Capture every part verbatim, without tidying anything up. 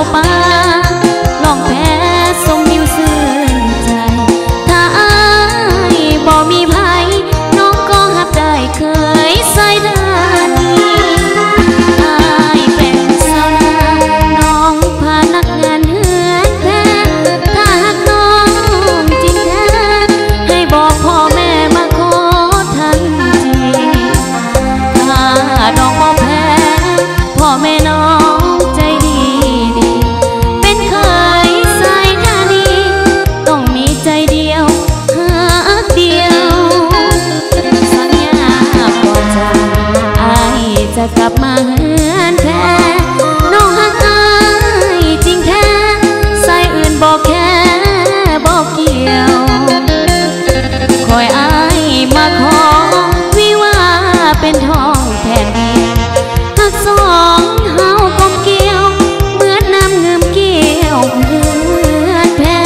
ป่าลองแพ้สมวิวซื่นใจถ้าอายบ่มีภัยน้องก็หับได้เคยใส่ดานีอายเป็นสาวนาน้องพานักงานเฮือนแพ้ถ้าหากน้องจริงแท้ให้บอกพ่อแม่มาขอทันทีถ้าน้องบ่แพ้พ่อแม่น้องใจดีดีเป็นเคยใส่ดานีต้องมีใจเดียวหักเดียวสัญญาก่อนจากอายจะกลับมาเฮือนแพ้น้องหักอายจริงแท้ใส่อื่นบอกแค่บอกเกี่ยวคอยอายมาขอวิวาเป็นทองแผ่นเดียวหักสองเฮากลมเกี่ยวเหมือนน้ำเงิมเกี่ยวเฮือนแพ้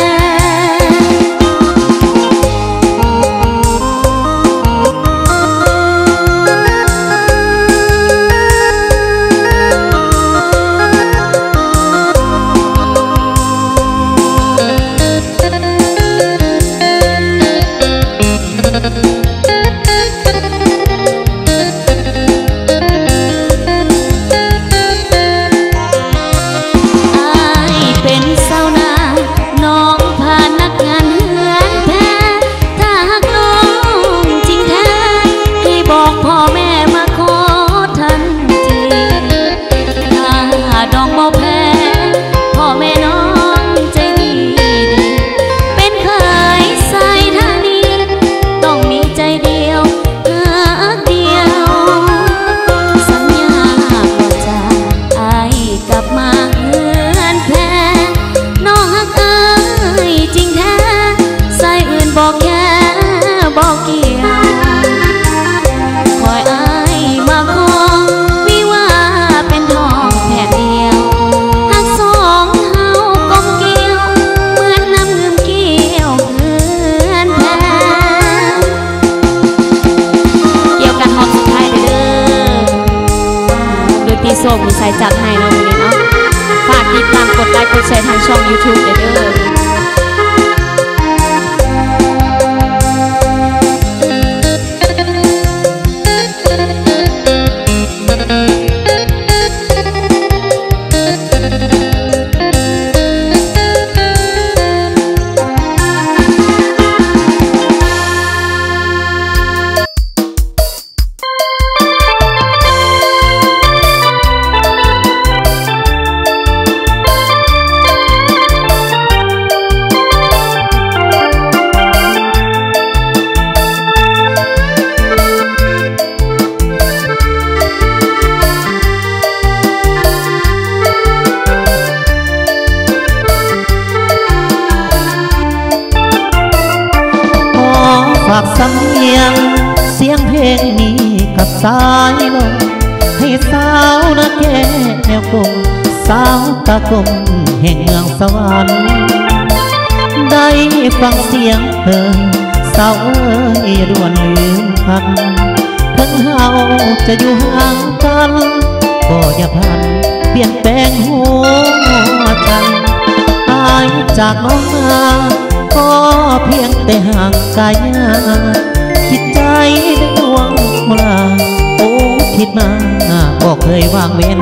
โซ่มีสายจัดให้เนาะวันนี้เนาะฝากติดตามกดไลค์กดแชร์ทางช่อง ยูทูบ เด้อฝากสำเนียงเสียงเพลงนี้กับสายลมให้สาวนาแก้แนวกลมสาวตะกลมแห่งเมืองสวรรค์ได้ฟังเสียงเธอสาวเอ้ยอย่าด่วนลืมพันทั้งเฮาจะอยู่ห่างกันก็อย่าพันเปลี่ยนแปลงหัวใจอายจากน้องมาก็เพียงแต่ห่างกายจิตใจได้ดวงมลาโอ้คิดมาบอกเคยวางเว้น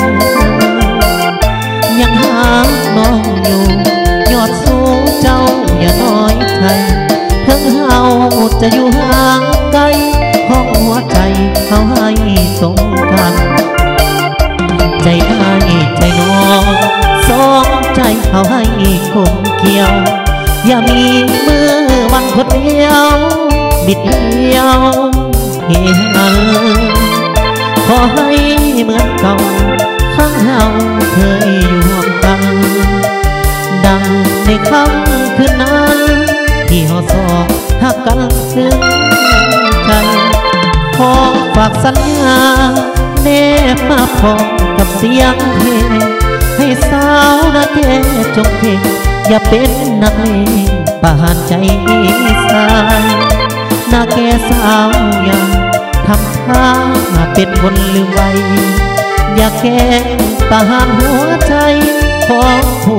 ยังหาน้องอยู่ยอดสู้เจ้าอย่าน้อยใจทั้งเฮาจะอยู่ห่างไกลห้องหัวใจเขาให้สงกันใจให้ใจน้องสองใจเขาให้คงเกี่ยวอย่ามีมือวันคนเดียวบิดเดียวเหี่ยขอให้เหมือนเก่าข้างเฮาเคยอยู่ร่วมกันดังในค่ำคืนนั้นที่เฮาสองหักกันซึ้งใจขอฝากสัญญาแนบมาพร้อมกับเสียงเพลงให้สาวนาแก่จงเพลงอย่าเป็นนักเลงประหารใจสายนาแก่สาวอย่าทำท่าเป็นคนลืมไว้อย่าแก้ประหารหัวใจของผู้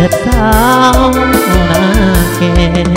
ถิดสาวนาแก่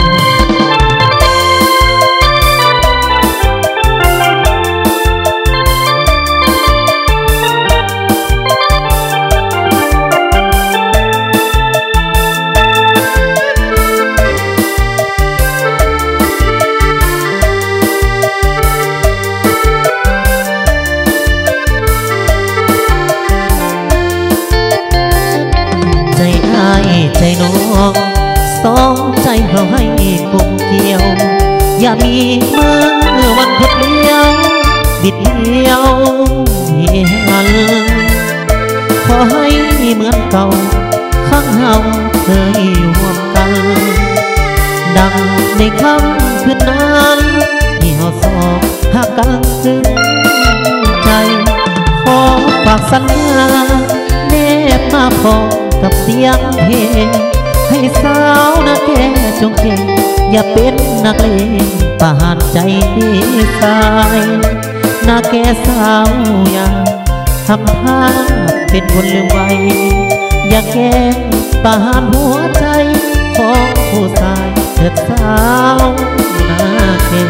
ใจน้องสองใจเราให้คงเกี่ยวอย่ามีเมื่อวันเพดเลี้ยวบิดเลี้ยวเหียนขอให้เหมือนเก่าข้างเฮาเคยอยู่ร่วมกันดังในคำคืนนั้นที่เฮาสองหากกันซึ้งใจขอฝากสัญญาเนบมาพอกับเสียงเพลงให้สาวนาแก่จงเก่งอย่าเป็นนักเลงประหารใจดีสายนาแก่สาวอย่าทำท่าเป็นคนลืมไว้อย่าแก่ประหารหัวใจของผู้ชายเถิดสาวนาแก่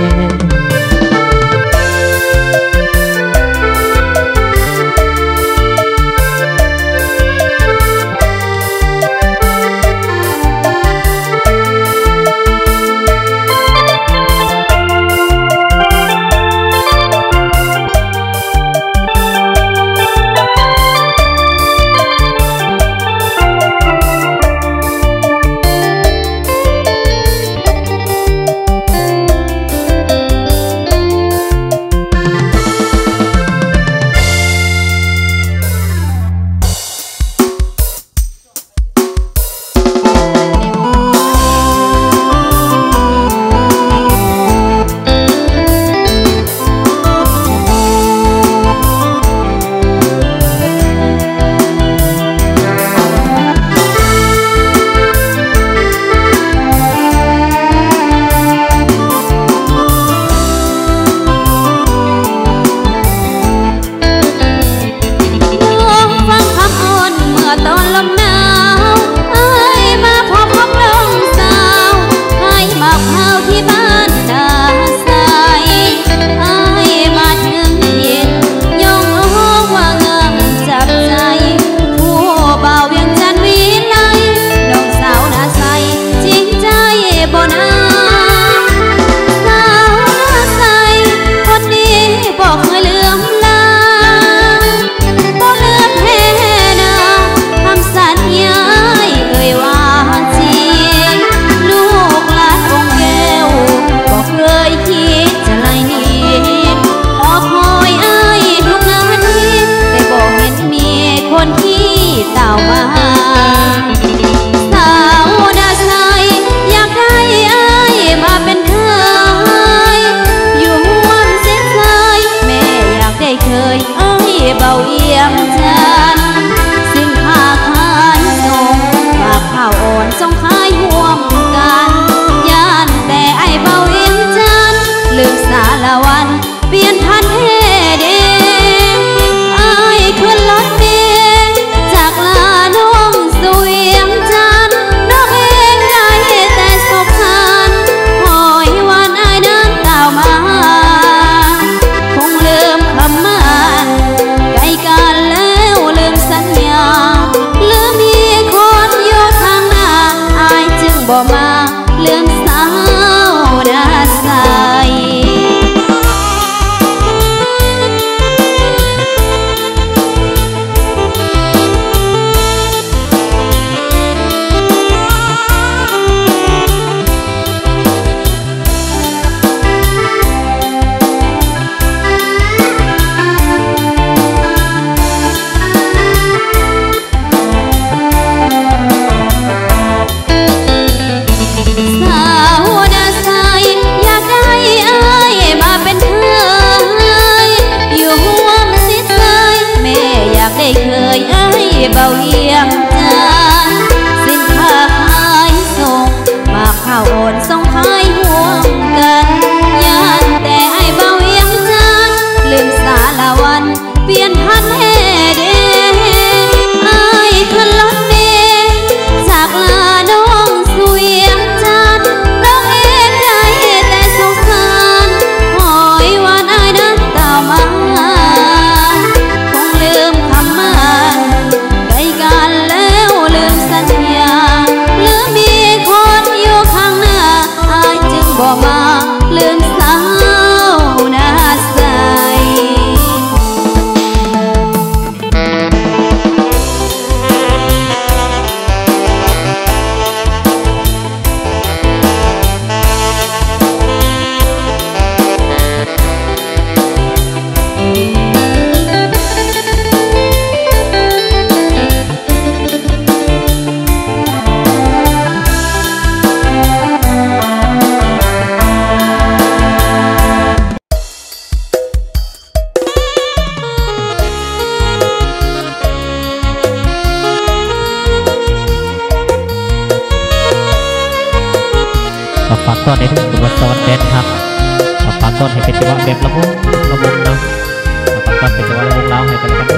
ตอนในทุกคนวัดสวัสดิ์แดนครับฝากต้นให้เป็นจังหวะแบบละวงละวงเนาะฝากต้นเป็นจังหวะละวงเล้าให้กันแล้วกัน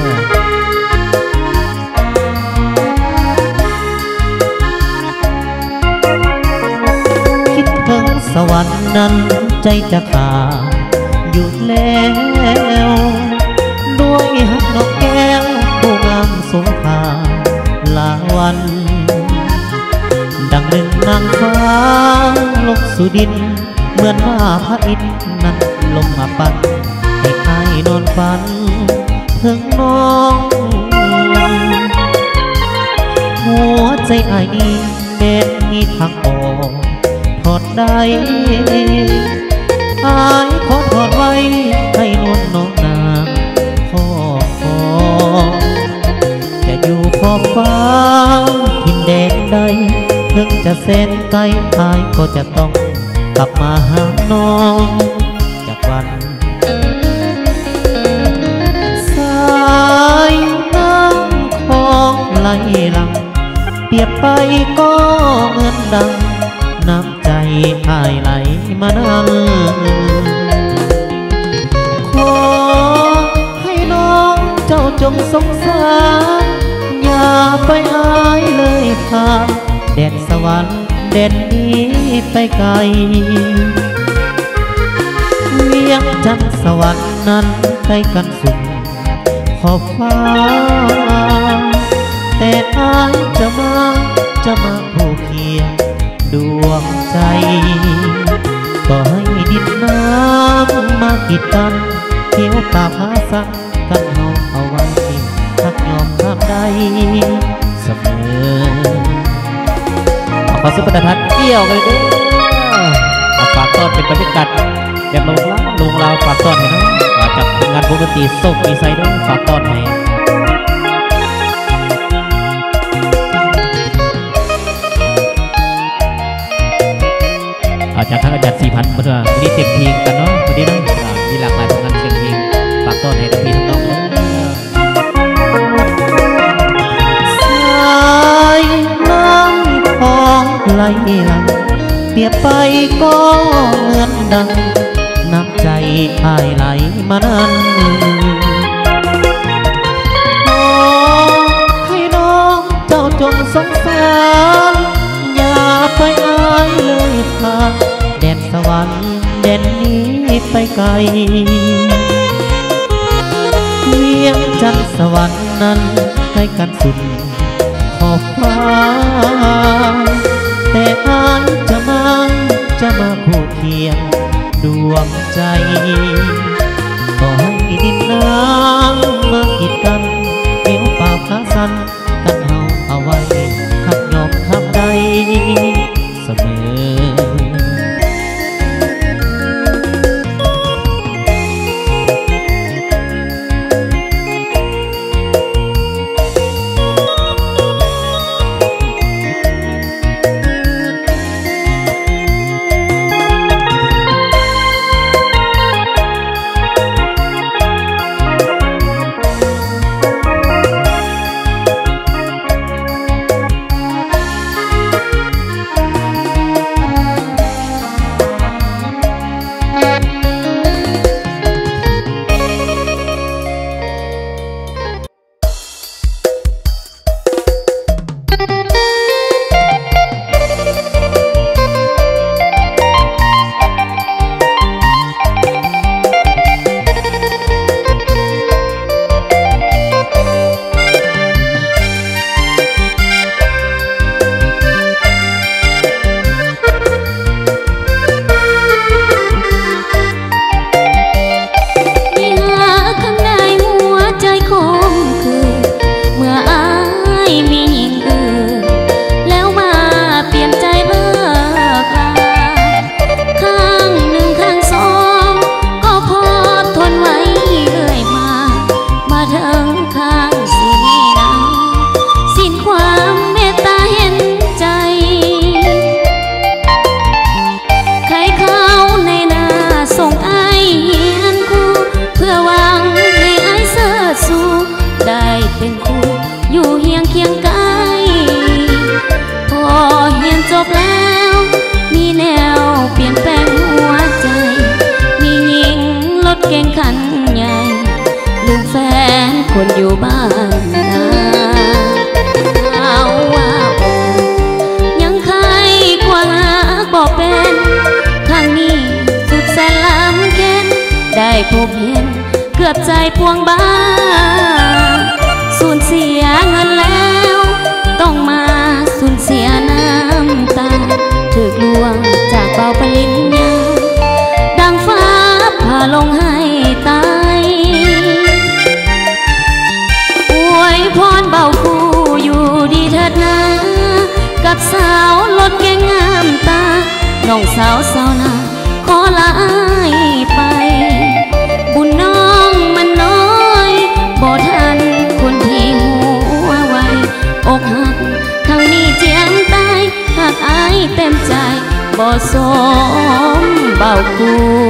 คิดถึงสวรรค์นั้นใจจะขาดอยู่แล้วด้วยหักนกแก้วผู้งามสงขลาลาวันดังหนึ่งนางฟ้าลงสู่ดินเหมือนว่าพระอินทร์นั้นลงมาปั้นให้ใครนอนฝันถึงน้องหัวใจไอ้เด็ดมีทางออกถอดได้อายขอถอดไว้ให้นวลน้องนางพ่อขอจะอยู่ขอบฟ้าทินแดนใดถึงจะเส้นไกลอายก็จะต้องกลับมาหาน้องจากวันสายน้ำของไหลหลังเปรียบไปก็เหมือนดังน้ำใจอายไหลมานั่งขอให้น้องเจ้าจงสงสารอย่าไปอายเลยค่ะแดนสวรรค์แดนนี้ไปไกลเวียงจันทร์สวรรค์นั้นใกล้กันสุดขอบฟ้าแต่อายจะมาจะมาผู้เคียงดวงใจก็ให้ดินน้ำมากีดกันเที่ยวป่าพาสักกันเอาเอาไว้ทักยอมข้ามได้เสมอขอสุปตทัศน์เกี่ยวกันเลยเอาฝากต้อนเป็นบรรยากาศแบบลงลาลงลาวฝากต้อนให้น้องจากงานวงดนตรีโศกอีไซด์ด้วยฝากต้อนให้จากทางอาจารย์สี่พันมาด้วยวันนี้เต็มเพลงกันเนาะวันนี้นะมีหลากหลายผลงานเพลงเพลงฝากต้อนให้ทั้งพี่ทั้งน้องเลยสายน้ำของไหลหลังเปรียบไปก็เหมือนดังน้ำใจอายไหลมานั้นขอให้น้องเจ้าจงสงสารอย่าไปอายเลยค่ะแดนสวรรค์แดนนี้ไปไกลเวียงจันทร์สวรรค์นั้นใกล้กันสุดขอบฟ้าแต่อายจะมาจะมาคู่เคียงดวงใจก็ให้ดินน้ำมากีดกันเกี่ยวป่าขาสันกันเอาเอาไว้หักยอมทำได้เสมอบ้านนาเอาว่ายังใครกว่าบอกเป็นครั้งนี้สุดแสนล้ำเค้นได้พบเห็นเกือบใจพวงบ้าสูญเสียเงินแล้วต้องมาสูญเสียน้ำตาถูกลวงจากเบาปริญญาดังฟ้าผ่าลงให้ตายอวยพรเบาคู่อยู่ดีเถิดนะกับสาวรถเก่งงามตาน้องสาวสาวนาขอลาไปบุญน้องมันน้อยบ่ทันคนที่หัวไวอกหักทางนี้เจียมตายหากอายเต็มใจบ่สมเบากู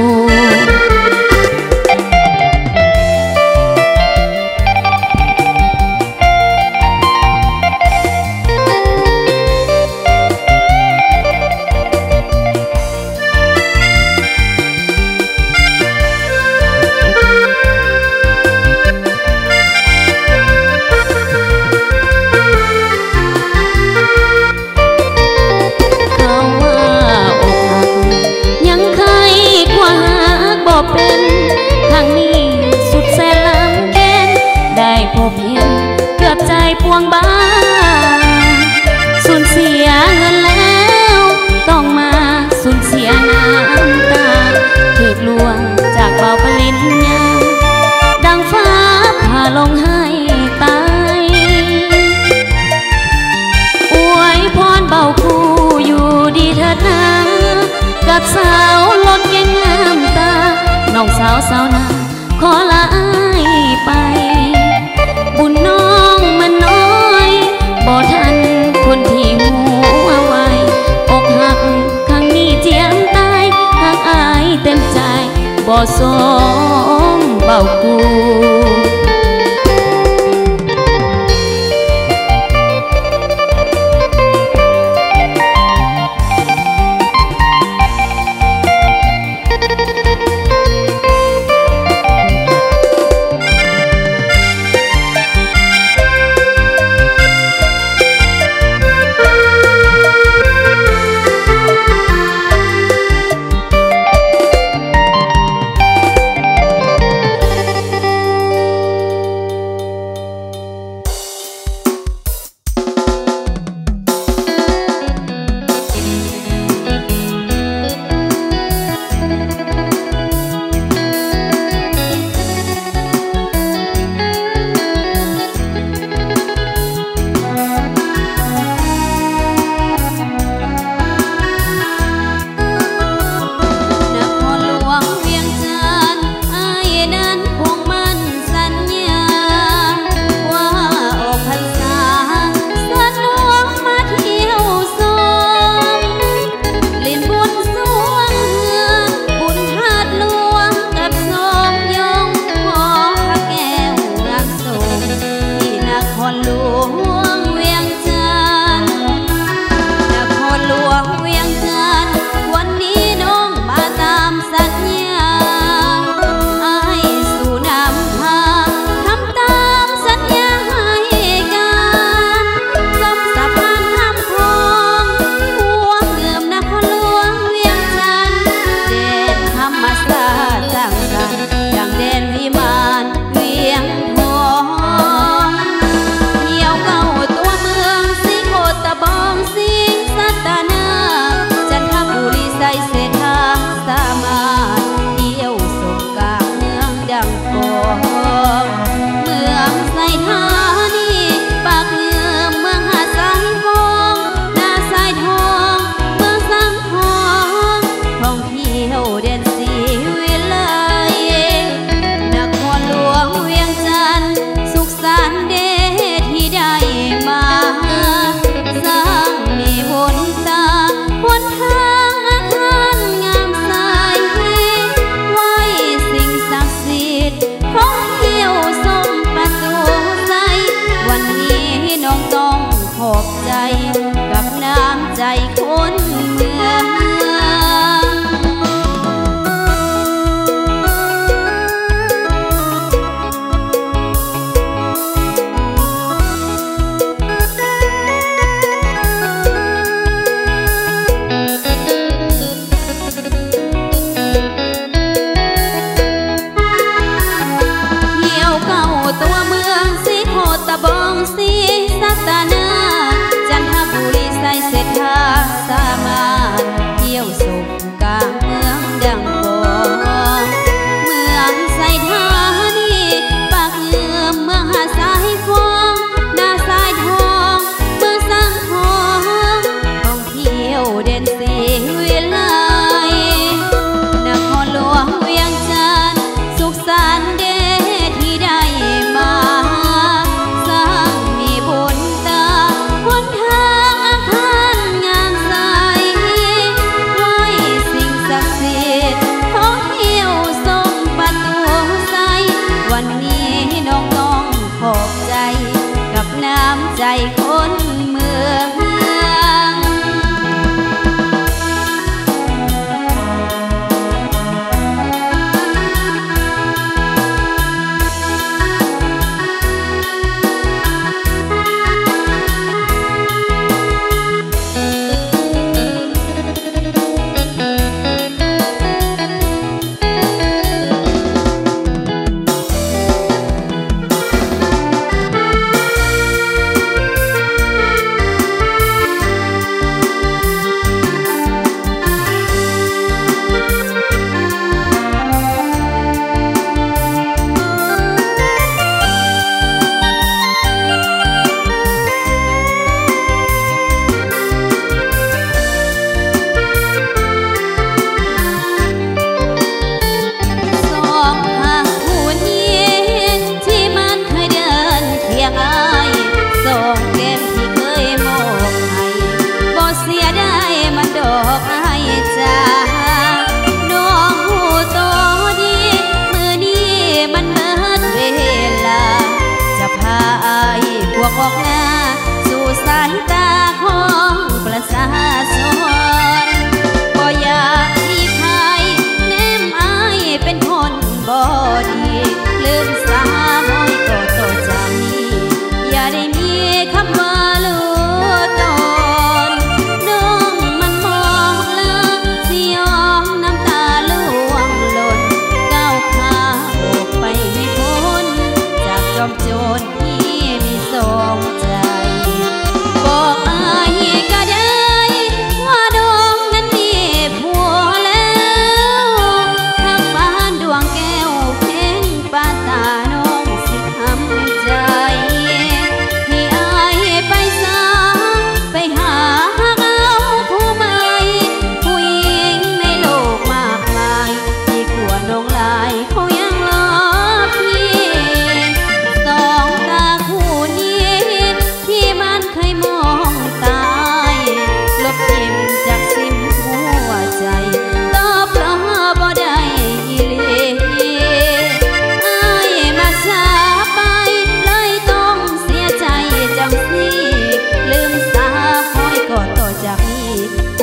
เป็นครั้งนี้สุดแสนล้ำเกณฑ์ได้พบเห็นเกือบใจพวงบ้าสูญเสียเงินแล้วต้องมาสูญเสียน้ำตาถูกลวงจากเบาปริญญาดังฟ้าผ่าลงให้ตายอวยพรเบาคู่อยู่ดีเถิดนะกับสาวรถเก่งงามตาน้องสาวสาวนาขอลาไปบุญน้องมันน้อยบ่ทันคนที่หัวไวอกหักครั้งนี้เจียมตายหากอายเต็มใจบ่สมเบากู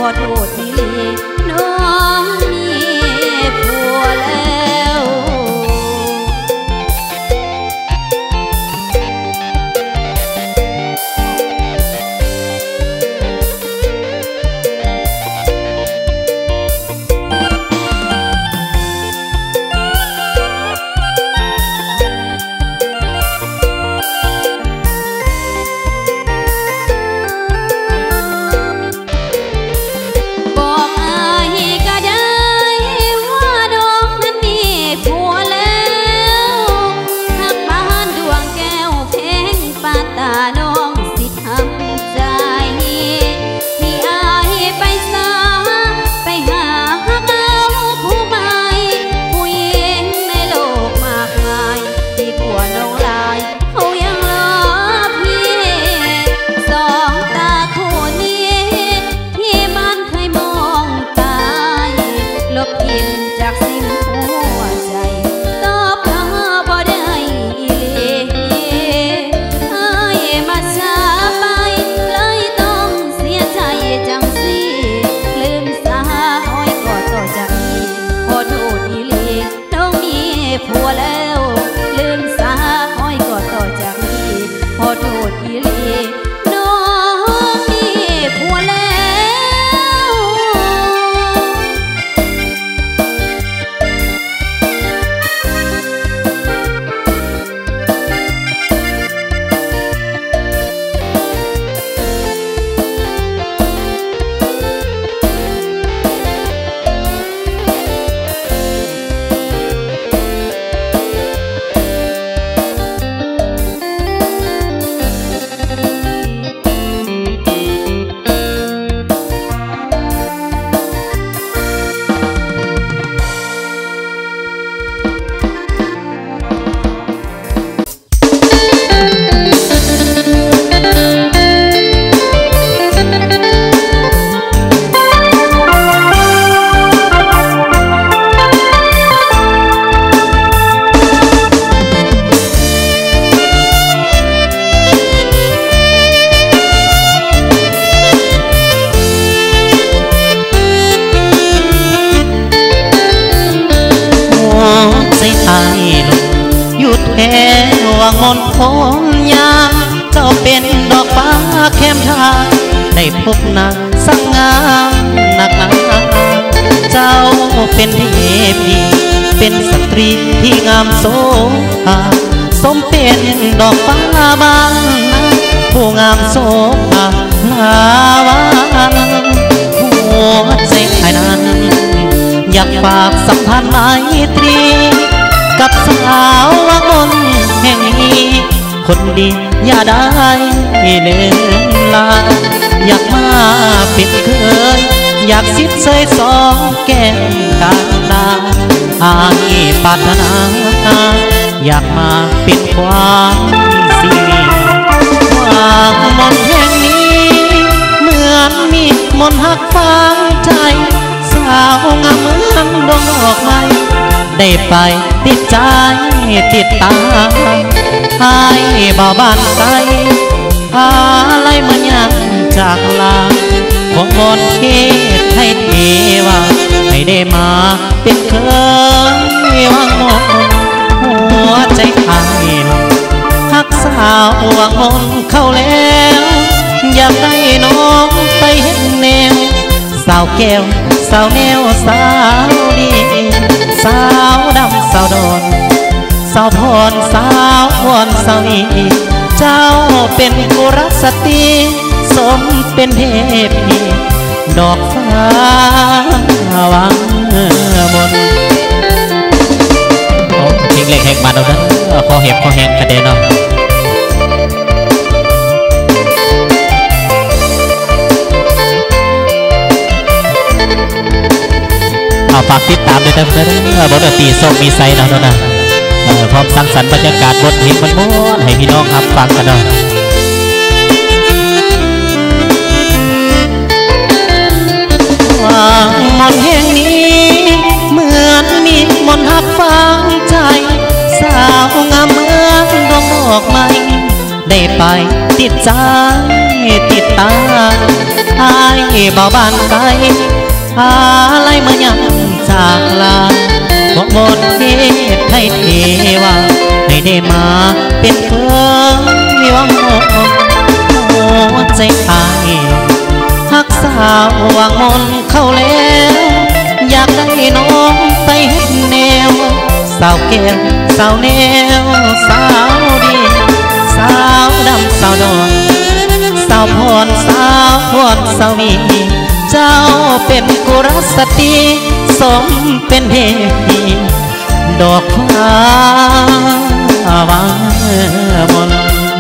อโทษทีลีน้องมีผัวแล้ววางมนพงยามเจ้าเป็นดอกฟ้าแคมทางได้พบนางสังงามนักหนาเจ้าเป็นเทพีเป็นสตรีที่งามโสภาสมเป็นดอกฟ้าบานผู้งามโสภาลาวานหัวใจภายนั้นอยากฝากสัมพันธ์ไมตรีกับสาววังมนแห่งนี้คนดีอย่าได้เลินลาอยากมาเป็นเคยอยากสิทธิ์เสยสองแก้มกาดาอายปรารถนาอยากมาเป็นความสิริวังมนแห่งนี้เหมือนมีมนหักฝังใจสาวงามเหมือนดวงดอกไม้ได้ไปติดใจติดตาให้บ่าวบ้านไกลอะไรเหมือนยังจากลาของมนเทศให้เทวาให้ได้มาเป็นเคยวังมนหัวใจไอ้หักสาววังมนเข้าแล้วอยากได้น้องไปเห็นแนวสาวแก้วสาวแนวสาวดีสาวดำสาวดอนสาวพรสาวพรสาวนีเจ้าเป็นกุรัสตรีสมเป็นเทพีดอกฟ้าวังมนโอ้เพลงเล็กแห่งมาแล้วนั้นพอเห็บพอแห้งกระเด็นเนาะเอาฝากติดตามด้วยนะเพื่อนบทดนตรีโซมีไซน์นะเนาะนะพร้อมสร้างสรรค์บรรยากาศบทเพลงมันม้วนให้พี่น้องครับฟังกันเนาะว่ามนแห่งนี้เหมือนมีมนหักฝังใจสาวงามเหมือนดวงดอกไม้ได้ไปติดใจติดตาอายเบาบานไกลอะไรมายังจากลาบอกบนเทศให้เทวาให้ได้มาเป็นเพื่อนวิวังหัวใจอายหักสาววางมนเข้าแล้วอยากได้น้องไปเห็นแนวสาวแก้วสาวแนวสาวดีสาวดำสาวดอนสาวพรสาวพรสาวีเจ้าเป็นกุรสตรีสมเป็นเทพีดอกฟ้าวามน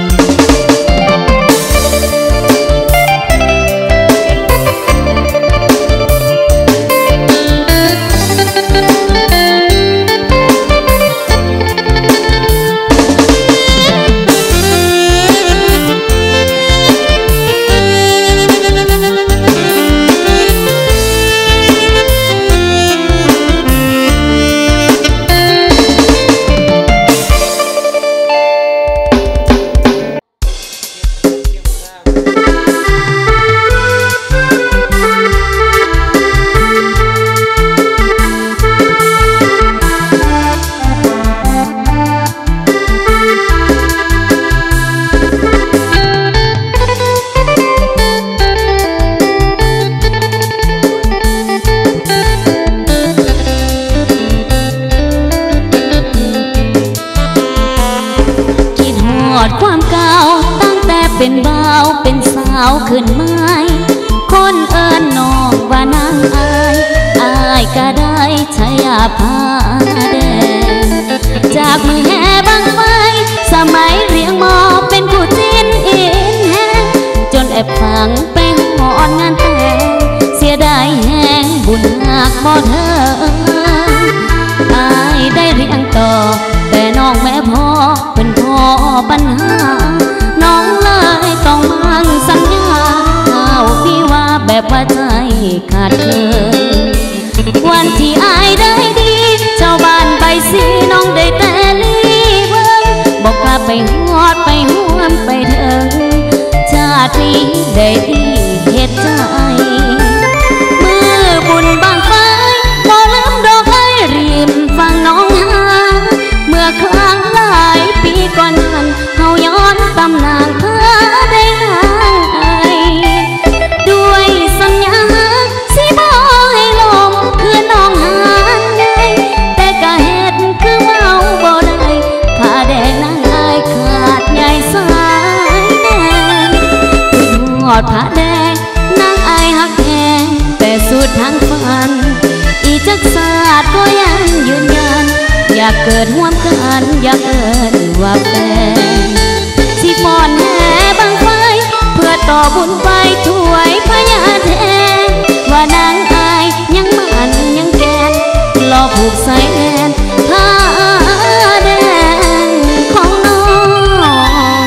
เป็นบ่าวเป็นสาวขึ้นไม้คนเอิ้นน้องว่านางอายอายก็ได้ชายาพาแดงจากมือแห่บังไฟสมัยเรียงมอเป็นผู้จิ้นอินแห้งจนแอบฟังไปหอนงานแต่งเสียดายแห้งบุญหักบ่เธออายได้เรียงต่อแต่น้องแม่พ่อเป็นพ่อปัญหาน้องเลยต้องมั่นสัญญาเอาพี่ว่าแบบว่าใจขาดเกินวันที่อายได้ดีชาวบ้านไปสีน้องได้แต่ลีเบิ่งบอกกล้าไปหอดไปห่วมไปเถิงชาตินี้ได้ดีเหตุใจมือบุญบางไฟบ่ลืมดอกไอ้ริมฟังน้องหาเมื่อครั้งหลายปีก่อนนั้นเฮาย้อนตำนานเธอได้นางไอด้วยสัญญาสิบ่ให้ลมคือน้องหานไงแต่ก็เฮ็ดคือเมาบ่ได้ผ้าแดงนางอายขาดใหญ่สายแดงคือหอดผ้าแดงนางอายหักแหงแต่สุดทางฝันอีจักศาสตร์ก็ยังยืนยันอยากเกิดร่วมกันอยากเอิ้นว่าแฟนสิฟ้อนแห่บังไฟเพื่อต่อบุญไปถวายพญาแทนว่านางอายยังมันยังแกนรอผูกสายแอนผ้าแดงของน้อง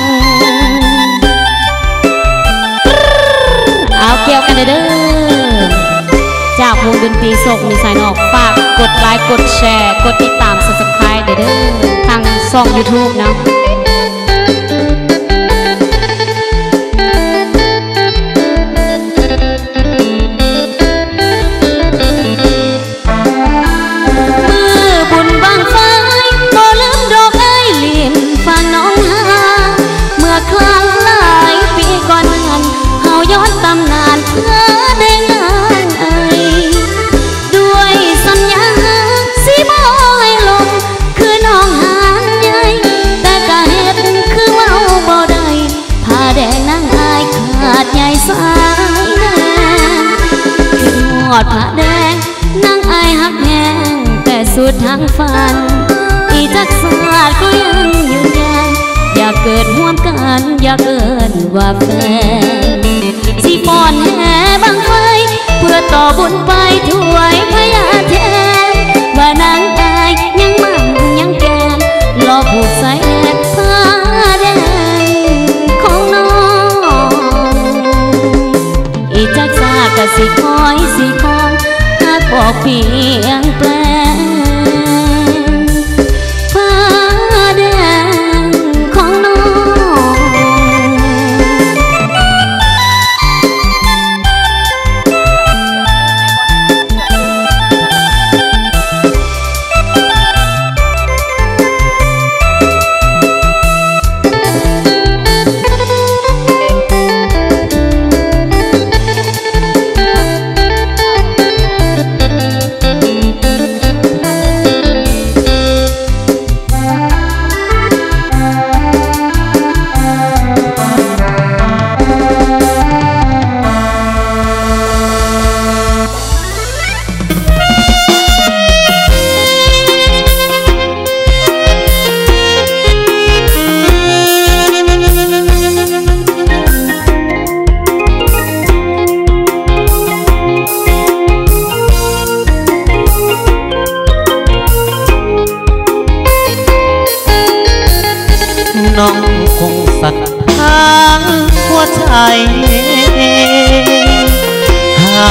เอาเกี่ยวกันเด้อจากวงดนตรีโศกมีสายนอกฝากกดไลค์กดแชร์กดติดตาม ซับสไครบ์ เด้อทางช่อง ยูทูบ นะตำนานเพื่อได้งานไอด้วยสัญญาสิบ่ให้ลมคือน้องหานใหญ่แต่ก็เฮ็ดคือเว้าบ่ได้ผ้าแดงนางอายขาดใหญ่สายแดงคือหอดผ้าแดงนางอายหักแหงแต่สุดทางฝันอีจักศาสตร์ก็ยังยืนยันอยากเกิดร่วมกันอยากเอิ้นว่าแฟนสิฟ้อนแห่บังไฟเพื่อต่อบุญไปถวายพญาแทนว่านางอายยังมั่นยังแกนรอผูกสายแอนผ้าแดงของน้องอีจักศาสตร์ก็สิคอยสิคองหากบอกเพียงแปลงผ้าแดงของน้อง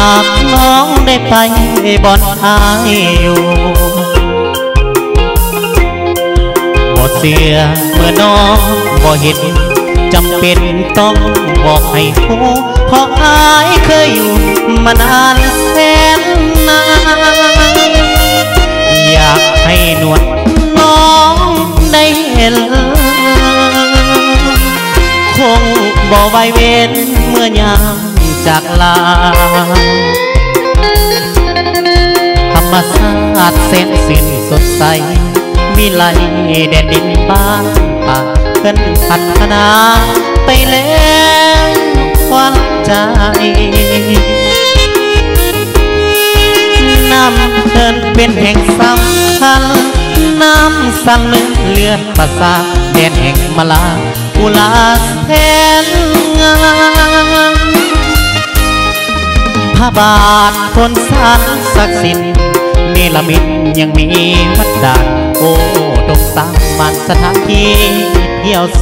ากน้องได้ไปบ่อนอายอยู่บ่เสียเมื่อน้องบ่เห็นจำเป็นต้องบอกให้หูเพราะอายเคยอยู่มานานแสนนานอยากให้หนวดน้องได้เห็นคงบ่ไว้เว้นเมื่อยามจากลาธรรมชาติแสนสิ้นสดใสวิไลแดนดินบ้านป่าเพิ่นพัฒนาไปแล้วควันใจน้ำเพิ่นเป็นแห่งสำคัญน้ำสั่งเลือดเลือดประสาแดนแห่งมาลาอุลาแสนงามพระบาทคนสารศักดิ์สิทธิ์เนรมิตยังมีวัดด่านโอ้ดงสามมันสถานที่เที่ยวโซ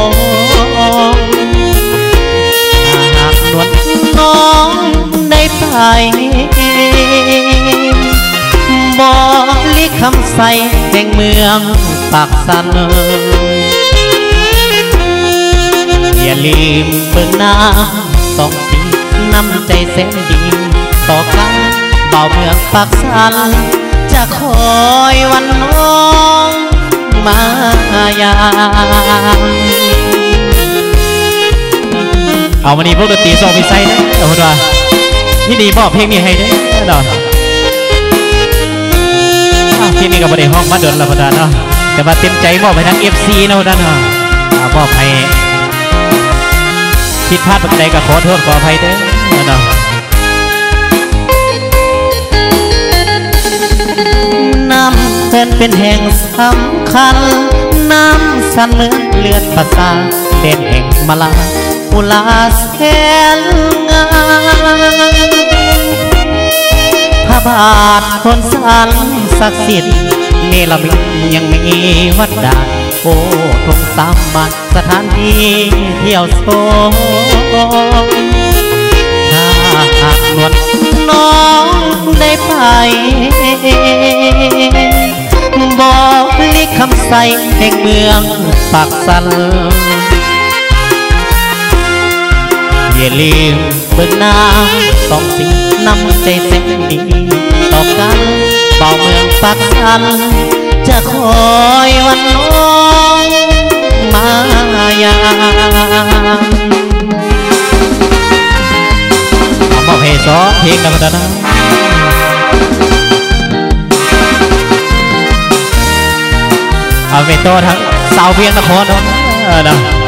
หากนวลน้องได้ไปบอกลิคำใสแห่งเมืองปากสันอย่าลืมเบิ่งน้ำสองสีน้ำใจแสนดีต่อกันเบาเมืองปากสันจะคอยวันน้องมายามเอาวันนี้พวกดนตรีโซฟิไซนะเอาคนว่านี่ดีบอกเพลงนี้ให้ได้เนาะที่นี่ก็บริห้องมาเดินละพอดาเนาะแต่ว่าเต็มใจมอบให้ทั้ง เอฟ ซี นะพอดาเนาะมอบให้ผิดพลาดแบบใดก็ขอโทษขออภัยเด้อเนาะน้ำเพิ่นเป็นแห่งสำคัญน้ำสั่นเหมือนเลือดประสาเด่นแห่งมาลาอุลาแสนงามพระบาทคนสารศักดิ์สิทธิ์เนรมิตยังมีวัดด่านโอ้ทงสามบานสถานที่เที่ยวโซถ้าหากนวลน้องได้ไปบอกลิคำใสแห่งเมืองปากสันอย่าลืมเบิ่งน้ำสองสิ่งน้ำใจแสนดีต่อกันเบาเมืองปากสันจะคอยวันน้องมายามเอามาเพลงสองเพลงกันแล้วนะเอาไปโตทั้งสาวเวียงนครนะ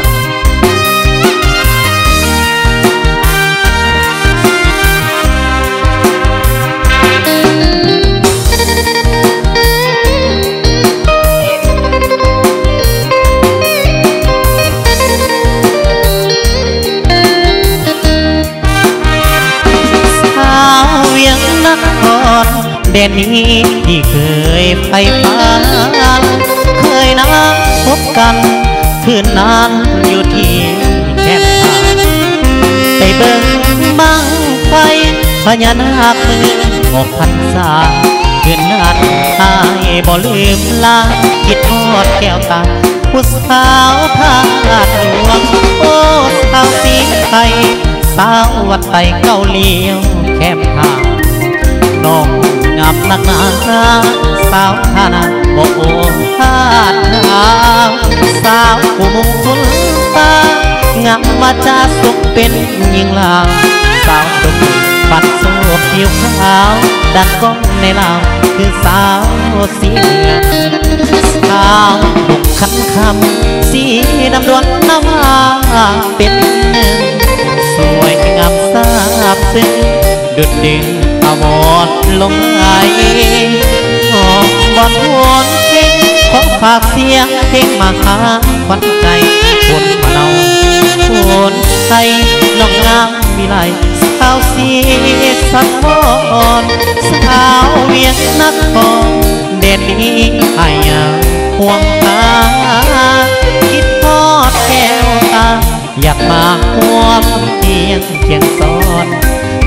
ดนนี้ที่เคยไปฝันเคยนัดพบกันคืนนั้นอยู่ที่แคมป์ทางไปเบิ่งบังไฟพญานาคมือหกพันษาคืนนั้นอายบ่ลืมลาคิดทอดแก้วตาผู้สาวพาดหลวงโอ้สาวสีไทยสาววัดไตเกาเลี้ยวแคมป์ทางน้องงามนักหนาสาวท่านาโอ้โอ้พาดหาวสาวผู้มงคลตางามมาจาสุขเป็นยิงลาวสาวดุปัดโซ่ผิวขาวดันก้องในลาวคือสาวสีเงินสาวดุขันคำสีดำดวงน้ำมาเป็นหนึ่งสวยงามทราบซึ้งดุดดึงอาวรลงไหลออกบอลวนเพลงขอฝากเสียงเพลงมาหาขวัญใจคนมาเนาคนไทยน้องงามวิไลสาวสีสันวอนสาวเวียงนครเด่นนี้อายห่วงตาคิดทอดแก้วตาอยากมาห่วงเพียงเพียงซ้อน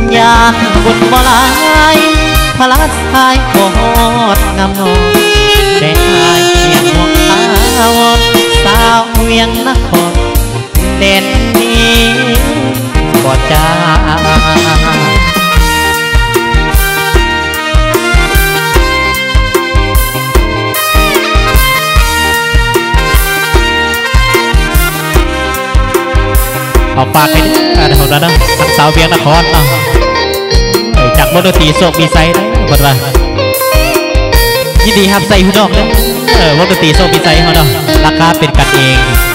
อยากบุญบ่หลายพระสายโคตรงามงอนได้อายเพียงหัวขาวสาวเวียงนครเด่นนี้บ่จ้าเอาปากให้เท่านั้นนะทั้งสาวเวียงนครเนาะจากรถดนตรีโศกมีไซด์นะคนว่ายินดีครับใส่หุ่นนอกเลยเออรถดนตรีโศกมีไซด์เขาเนาะราคาเป็นกันเอง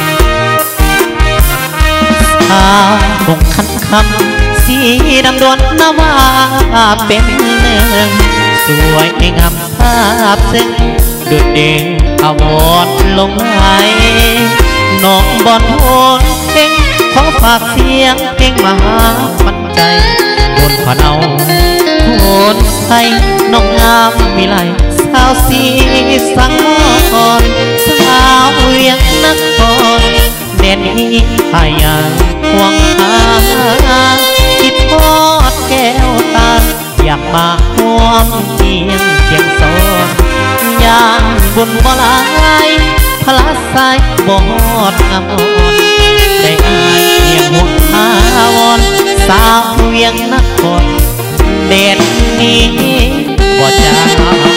สาวคงคันคำสีดำดวนนาวาเป็นเรื่องสวยงามภาพซึ้งดุดดิ่งอาวรลงไหลน้องบอลโหนเก่งขอฝากเสียงเพลงมาหาปันใจบนผาเนาโหนไทยน้องงามมีไหลสาวสีสังมอนสาวเวียงนครเด่นนี้พายาห่วงหาคิดทอดแก้วตาอยากมาห่วงเพียงเพียงสอนอย่างบุญบ่หลายพระสายบ่ฮอดงามอ่อนได้อายเพียงห่วงหาวอนสาวเวียงนครเด่นนี้บ่จ้า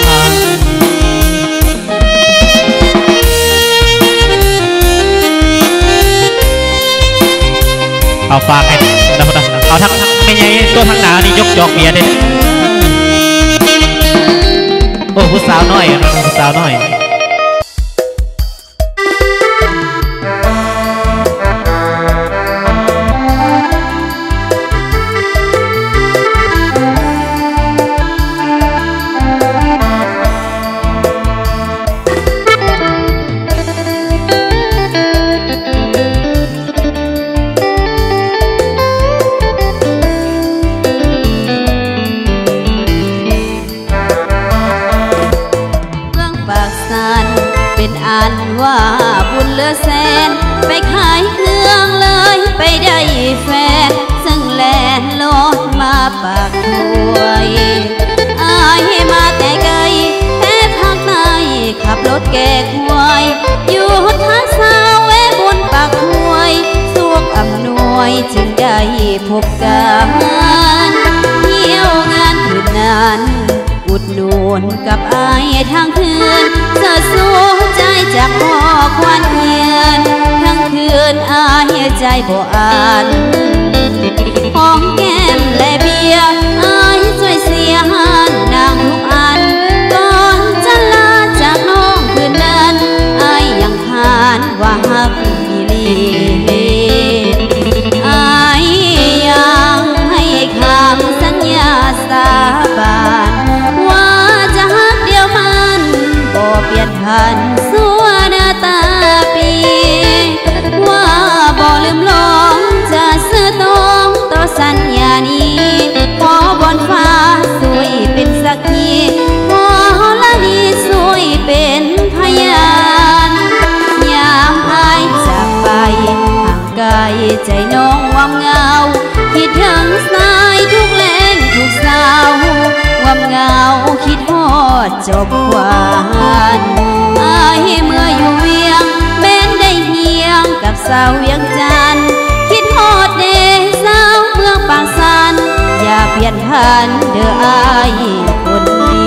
เอาฝากให้นะพ่อเอาทั้งไม่ใหญ่ตัวทั้งหนานี่ยกจอกเบียร์เด็ดโอ้ผู้สาวน้อยผู้สาวน้อยว่าบุญเหลือแสนไปขายเครื่องเลยไปได้แฟนซึ่งแลนรถมาปากถ้วยอายมาแต่ไกลแท้ทางในขับรถแก่ควายอยู่ท่าสาวแวะบนปากถ้วยสวกอำนวยจึงได้พบกันเที่ยวงานคืนนั้นอุดหนุนกับอายทางคืนเสิร์ชสู้ใจจากพ่อควันเยียนทั้งคืนอายใจบ่อ่านของแก้มและเบียร์อายช่วยเสียหันนางทุกอันก่อนจะลาจากน้องคืนนั้นอายยังคานว่าฮักอีหลีอายยังให้คำสัญญาสาบานว่าจะฮักเดียวมันบ่เปลี่ยนพันสัวหน้าตาปีว่าบ่ลืมลงจะซื้อตรงต่อสัญญานี้ขอบนฟ้าสวยเป็นสักขีขอละนี้สวยเป็นพยานยามอายจากไปห่างไกลใจน้องวำเงาคิดถึงสายทุกแรงทุกสาววำเงาคิดฮอดจบหวานอายเมื่ออยู่เวียงแม้นได้เฮียงกับสาวเวียงจันทร์คิดฮอดเดสาวเมืองปากสันอย่าเปลี่ยนพันเด้ออายคนดี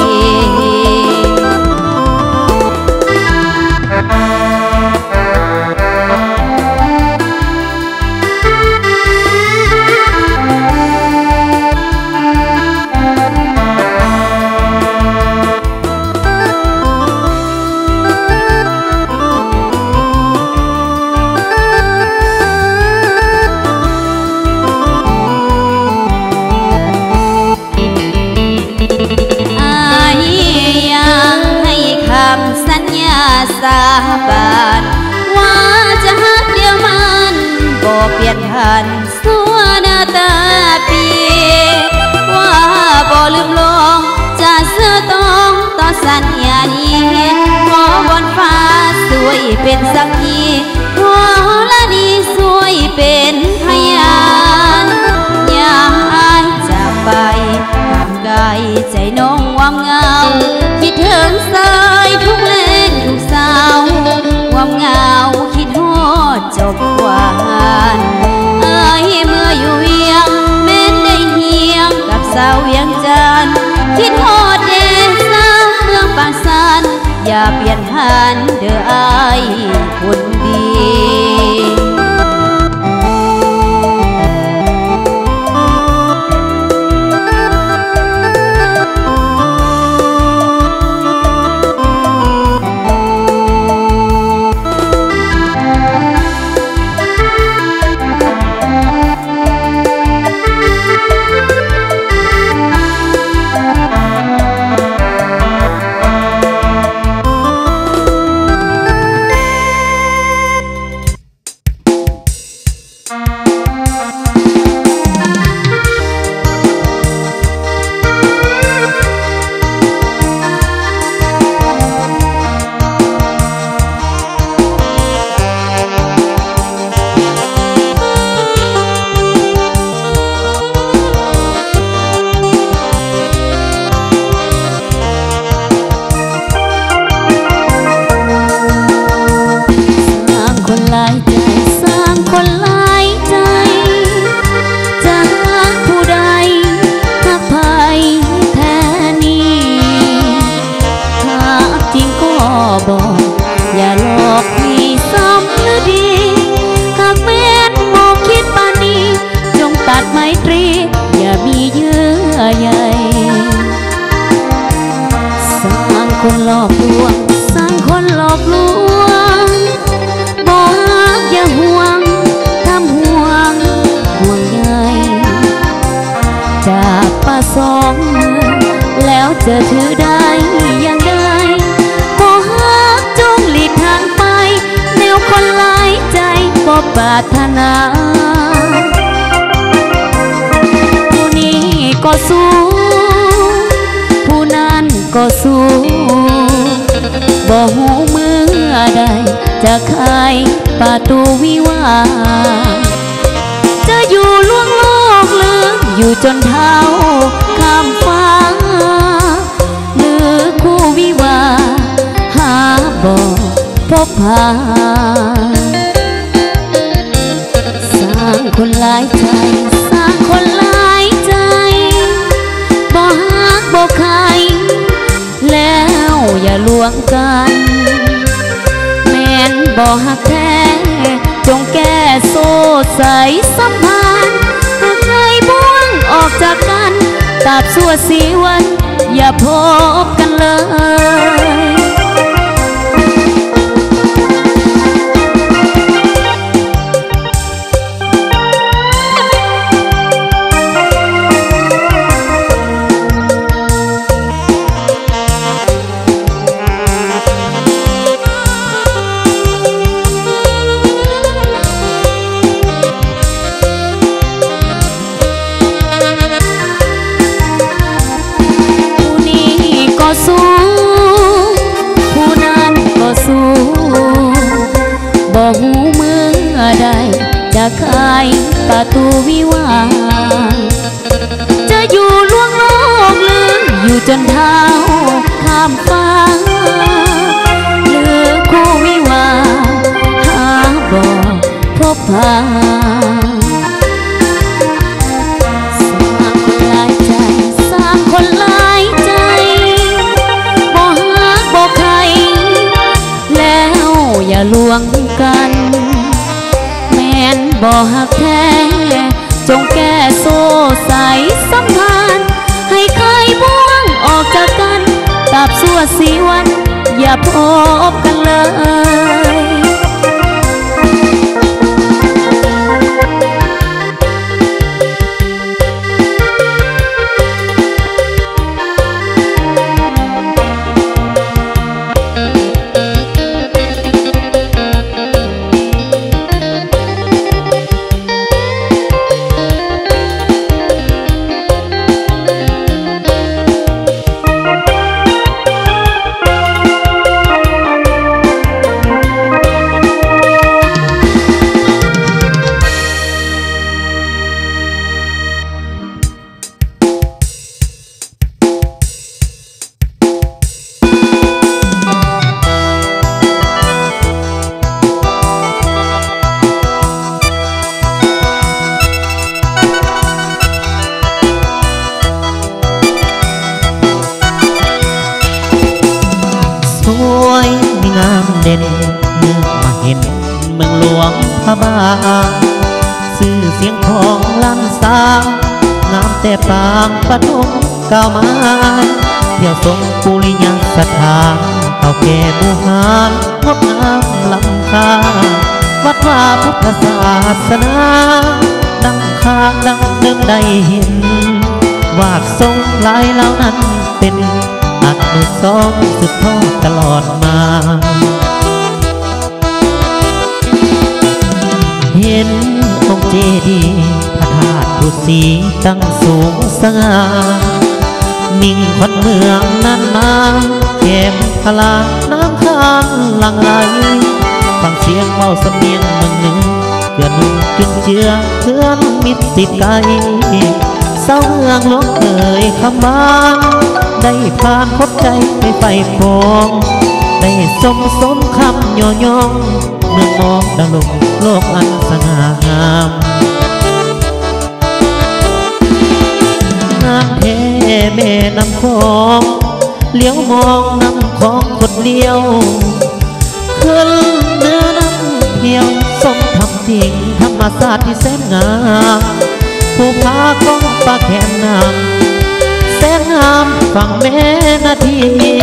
สาบานว่าจะฮักเดียวมันบ่เปลี่ยนพันสัวหน้าตาปีว่าบ่ลืมลงจะเสื้อตรงต่อสัญญานี้ขอบนฟ้าสวยเป็นสักขีขอละนี้สวยเป็นพยานยามอายจากไปสาวเวียงจันทน์คิดฮอดเดสาวเมืองปากสันอย่าเปลี่ยนผ่านเด้ออายคนดีอย่าหลอกพี่ซ้ำนะดีหากแม้นมองคิดปานนี้จงตัดไมตรีอย่ามีเยื่อใยสร้างคนหลอกลวงสร้างคนหลอกลวงบอกอย่าห่วงทำห่วงห่วงใยจากป่าสองมือแล้วจะถือได้ยังไงคนหลายใจบ่ปรารถนาผู้นี้ก็สู้ผู้นั้นก็สู้บ่หูเมื่อใดจะขายประตูวิวาจะอยู่ล่วงโลกหรืออยู่จนเท้าข้ามฟ้าหรือคู่วิวาหาบ่พบผ่านสร้างคนหลายใจสร้างคนหลายใจบ่ฮักบ่ใครแล้วอย่าลวงกันแม่นบ่ฮักแท้จงแก้โซ่ใส่สัมพันธ์หากใครบ้วงออกจากกันตัดสั่วสีวันอย่าพบกันเลยสู้ผู้นั้นก็สู้บ่หูเมื่อใดจะขายประตูวิวาจะอยู่ล่วงโลกหรืออยู่จนเท้าข้ามฟ้าหรือคู่วิวาหาบ่พบผ่านสร้างคนหลายใจสร้างคนหลายใจแล้วอย่าลวงกันแม่นบ่ฮักแท้จงแก้โซ่ใส่สัมพันธ์ให้ใครบ้วงออกจากกันตับสั่วสีวันอย่าพบกันเลยด่นเมื่อมาเห็นเมืองหลวงพระบางชื่อเสียงของล้านสางงามแต่ปางปฐมก้าวมาเที่ยวทรงปุริยสถานเก่าแก่โบราณงดงามล้ำค่าวัดว่าพุทธศาสนาดังค่าดังเดิมได้เห็นวาดทรงลายเหล่านั้นเป็นอนุสรณ์สืบทอดตลอดมาเห็นองค์เจดีย์พระธาตุฤาษีตั้งสูงสง่านิ่งคนเมืองนั้นมาแก้มพลาน้ำค้างหลังไหลฟังเสียงเบาสำเนียงเมืองหนึ่งเกื่อนุ่งจึงเชื่อเพื่อนมิตรติดไกลเศร้าเมืองหลวงเอ่ยคำบ้านได้ผ่านพบใจไปไฟฟองได้สมสมคำย่อยองเมื่อมองดังลงโลกอันสง่างามงามแท้แม่น้ำคองเลี้ยวมองน้ำคองคนเลี้ยวขึ้นเนื้อน้ำเที่ยวสมทำจริงธรรมศาสตร์ที่แสนงามผู้พาก้องปลาแขนน้ำแสนงามฝั่งแม่นาที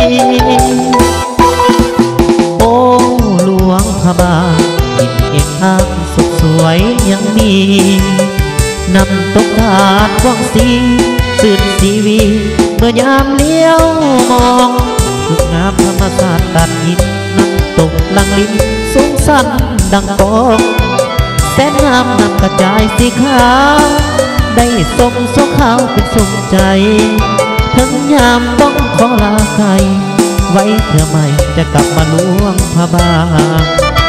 โอ้หลวงพระบางยิ่งเอกอ้างสุขสวยยังมีนำตกถาดกว้างสีสื่นสีวีเมื่อยามเลี้ยวมองรูปงามธรรมศาสตร์ตัดหินน้ำตกลังลิ้นสูงสั้นดังกองแสนงามนำกระจายสีขาวได้ทรงโซขาวเป็นสุขใจถึงยามต้องขอลาไกลไว้เพื่อไม่จะกลับมาหลวงพระบาง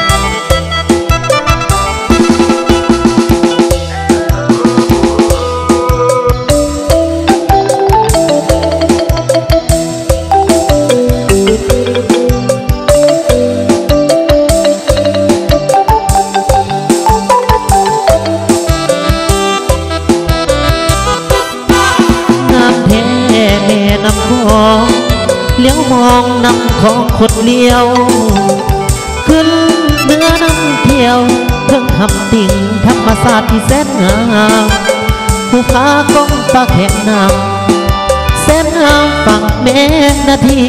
เลี้ยวมองน้ำของขดเลี้ยวขึ้นเนื้อน้ำเที่ยวเพิ่งทำติ่งธรรมศาสตร์ที่แสนงามผู้พาก้องปลาแขนน้ำแสนงามฝั่งแม่นาที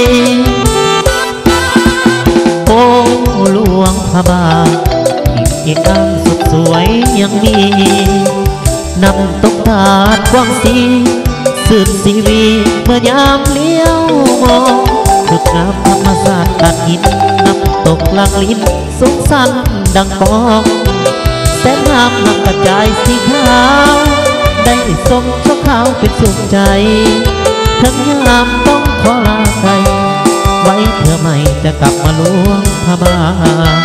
โอ้หลวงพระบางอีกอันสุดสวยยังมีนำตกถาดกว้างสีสืบสีวีเมื่อยามเลี้ยวมองสุดงามธรรมศาสตร์ตัดหินน้ำตกลังลิ้นสูงสั้นดังกองแสนงามนำกระจายสีขาวได้ทรงชั่วขาวเป็นสุขใจทั้งยามต้องขอลาไกลไว้เพื่อไม่จะกลับมาหลวงพระบาง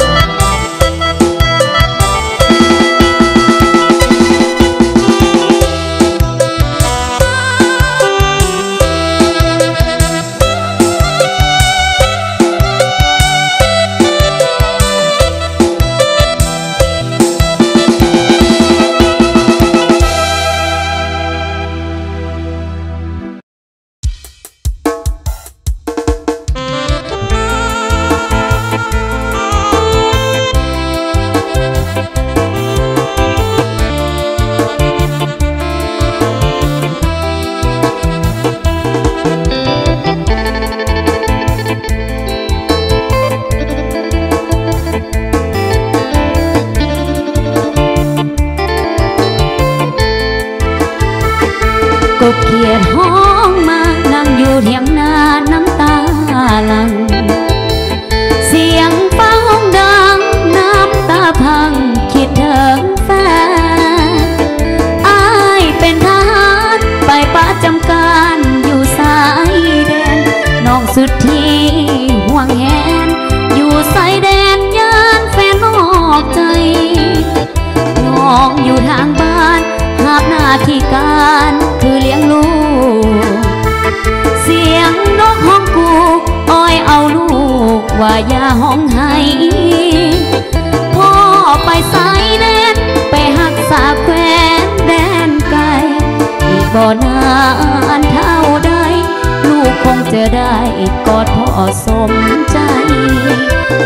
กบเขียดห้องมานั่งอยู่เถียงนาน้ำตาหลังเสียงฟ้าห้องดังน้ำตาพังคิดถึงแฟนอ้ายเป็นทหารไปประจำการอยู่สายแดนน้องสุดที่ห่วงแหนอยู่สายแดนย่านแฟนนอกใจน้องอยู่ทางบ้านหาบหน้าที่การคือเลี้ยงลูกเสียงนกห้องกูอ้อยเอาลูกว่าอย่าห้องให้พ่อไปสายแดนไปหักษาแควนแดนไกลอีกบ่นานเท่าใดลูกคงจะได้กอดพ่อสมใจรอ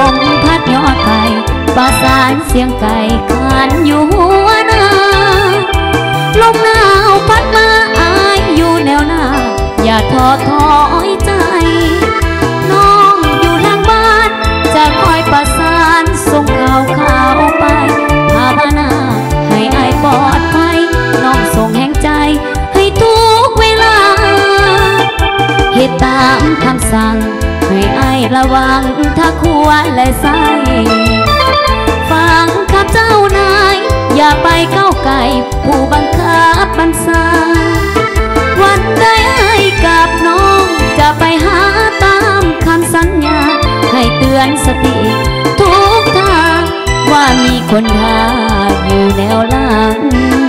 มพัดยอดไผ่ประสานเสียงไก่ขานอยู่หัวนาลมหนาวพัดมาอายอยู่แนวหน้าอย่าท้อถอยใจน้องอยู่ทางบ้านจะคอยประสานส่งข่าวข่าวไปภาวนาให้อายปลอดภัยน้องส่งแห่งใจให้ทุกเวลาเหตุตามคำสั่งให้อายระวังถ้าควรและใส่ฟังข้าเจ้านายอย่าไปก้าวไก่ผู้บังคับบัญชาวันใดไอ้กับน้องจะไปหาตามคำสัญญาให้เตือนสติทุกทางว่ามีคนท่าอยู่แนวหลัง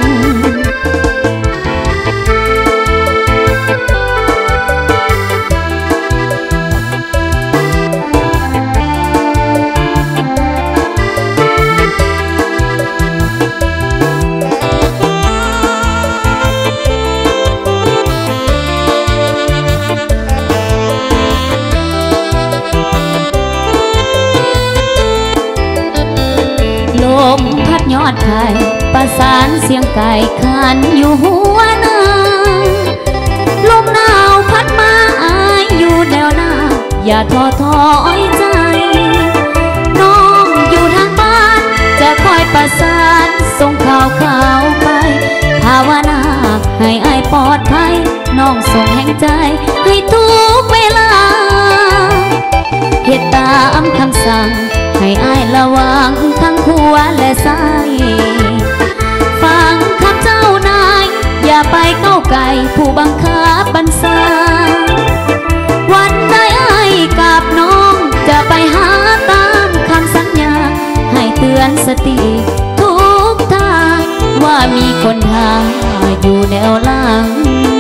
ลมพัดยอดไผ่ประสานเสียงไก่ขานอยู่หัวนาลมหนาวพัดมาอายอยู่แนวหน้าอย่าท้อถอยใจน้องอยู่ทางบ้านจะคอยประสานส่งข่าวข่าวไปภาวนาให้อายปลอดภัยน้องส่งแห่งใจให้ทุกเวลาเหตุตามคำสั่งให้อายระวังทั้งหัวและใส่ฟังคำเจ้านายอย่าไปก้าวไก่ผู้บังคับบัญชาวันใดอายกับน้องจะไปหาตามคำสัญญาให้เตือนสติทุกทางว่ามีคนทางอยู่แนวหลัง